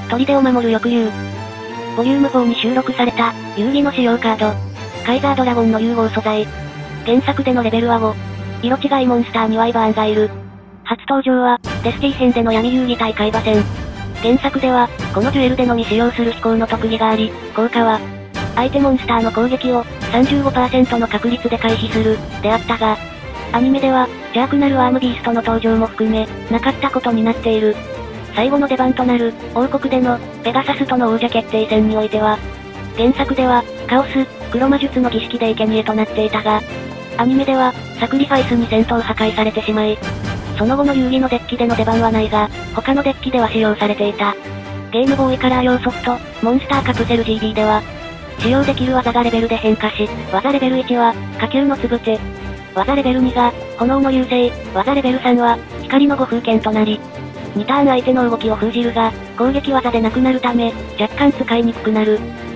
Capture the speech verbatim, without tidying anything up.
砦を守る翼竜。ボリュームフォーに収録された、遊戯の仕様カード。カイザードラゴンの融合素材。原作でのレベルはご。色違いモンスターにワイバーンがいる。初登場は、デスティ編での闇遊戯対海馬戦。原作では、このデュエルでのみ使用する飛行の特技があり、効果は、相手モンスターの攻撃を さんじゅうごパーセント の確率で回避する、であったが、アニメでは、邪悪なるアームビーストの登場も含め、なかったことになっている。最後の出番となる、王国での、ペガサスとの王者決定戦においては、原作では、カオス、黒魔術の儀式で生贄となっていたが、アニメでは、サクリファイスに戦闘破壊されてしまい、その後の遊戯のデッキでの出番はないが、他のデッキでは使用されていた。ゲームボーイカラー用ソフト、モンスターカプセル ジービー では、使用できる技がレベルで変化し、技レベルいちは、火球のつぶて、技レベルにが、炎の流星、技レベルさんは、光の五風剣となり、にターン相手の動きを封じるが、攻撃技でなくなるため、若干使いにくくなる。